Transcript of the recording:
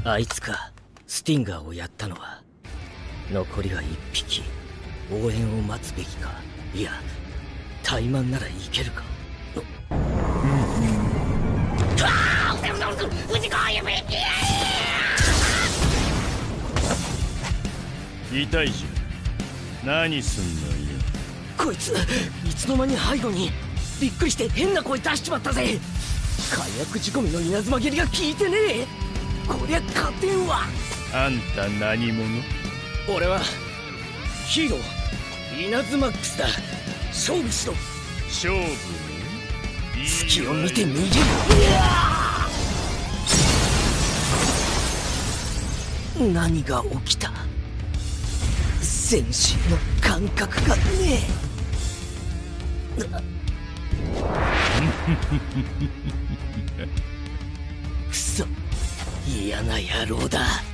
あいつか。スティンガーをやったのは。残りが1匹。応援を待つべきか。いや、怠慢ならいけるか。 痛いじゃん。何すんのよ。 こいついつの間に背後に。びっくりして変な声出しちまったぜ。火薬仕込みの稲妻蹴りが効いてねえ。こりゃ勝てんわ。 あんた何者？ 俺はヒーロー稲妻マックスだ。勝負しろ。 勝負ね。 隙を見て逃げる。何が起きた。全身の感覚がねえ。くそ、嫌な野郎だ。